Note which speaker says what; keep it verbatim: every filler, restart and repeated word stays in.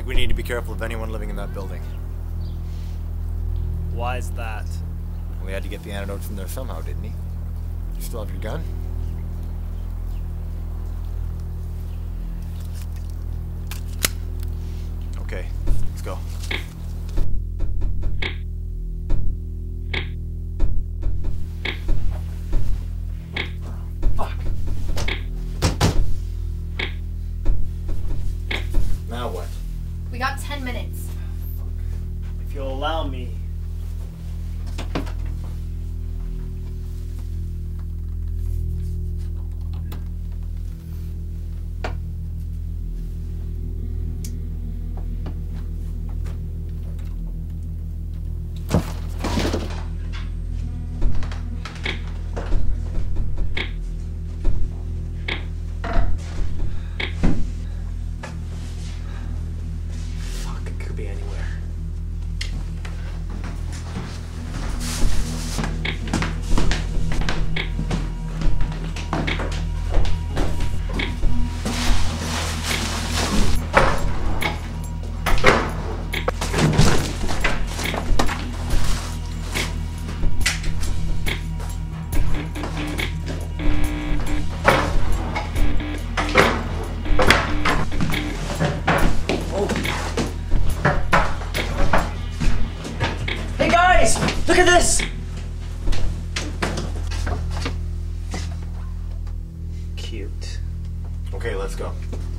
Speaker 1: think we need to be careful of anyone living in that building.
Speaker 2: Why is that?
Speaker 1: We had to get the antidote from there somehow, didn't he? You still have your gun? Okay, let's go. Fuck. Now what?
Speaker 3: We got ten minutes.
Speaker 2: If you'll allow me. Be anywhere. Look at this! Cute.
Speaker 1: Okay, let's go.